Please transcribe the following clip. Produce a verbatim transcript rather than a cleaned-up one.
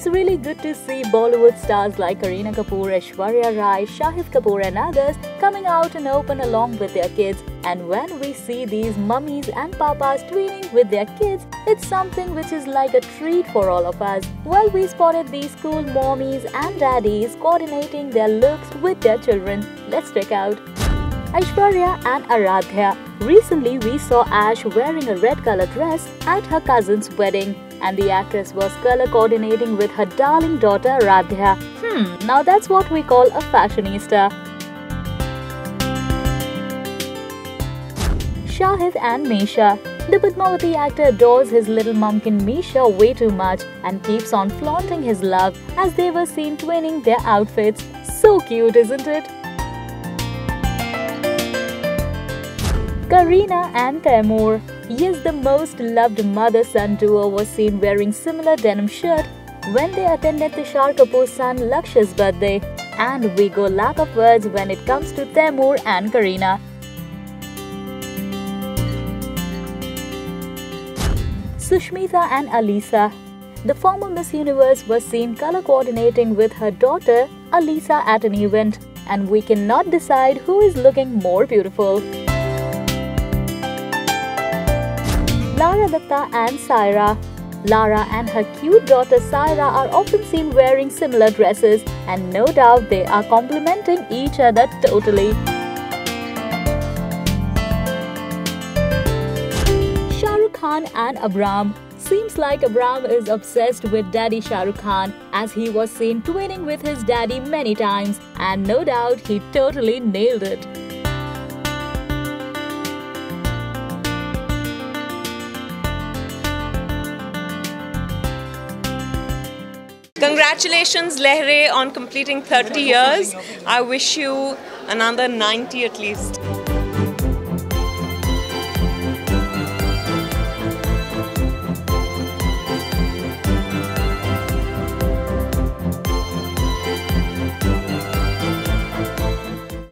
It's really good to see Bollywood stars like Kareena Kapoor, Aishwarya Rai, Shahid Kapoor and others coming out and open along with their kids. And when we see these mummies and papas tweening with their kids, it's something which is like a treat for all of us. Well, we spotted these cool mommies and daddies coordinating their looks with their children. Let's check out Aishwarya and Aradhya. Recently, we saw Ash wearing a red color dress at her cousin's wedding, and the actress was color coordinating with her darling daughter Aradhya. Hmm, now that's what we call a fashionista. Shahid and Misha. The Padmavati actor adores his little mumkin Misha way too much and keeps on flaunting his love as they were seen twinning their outfits. So cute, isn't it? Kareena and Taimur. Yes, the most loved mother-son duo was seen wearing similar denim shirt when they attended Tushar Kapoor's son Lakshya's birthday. And we go lack of words when it comes to Taimur and Kareena. Sushmita and Alisa. The former Miss Universe was seen color coordinating with her daughter Alisa at an event, and we cannot decide who is looking more beautiful. Lara Datta and Saira. Lara and her cute daughter Saira are often seen wearing similar dresses, and no doubt they are complementing each other totally. Shah Rukh Khan and Abram. Seems like Abram is obsessed with Daddy Shah Rukh Khan, as he was seen twinning with his daddy many times, and no doubt he totally nailed it. Congratulations, Lehre, on completing thirty years. I wish you another ninety at least.